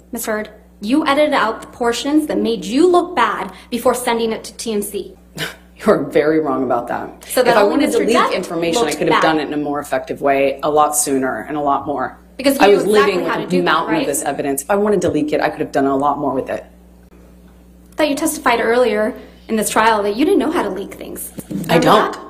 Ms. Heard, you edited out the portions that made you look bad before sending it to TMC. You're very wrong about that. So that if I only wanted to Mr. leak Depp information, I looked could have bad. done it in a more effective way, a lot sooner and a lot more. Because you I knew was exactly living how to with do a that, mountain right? of this evidence. If I wanted to leak it, I could have done a lot more with it. I thought you testified earlier in this trial that you didn't know how to leak things. I Remember don't. that?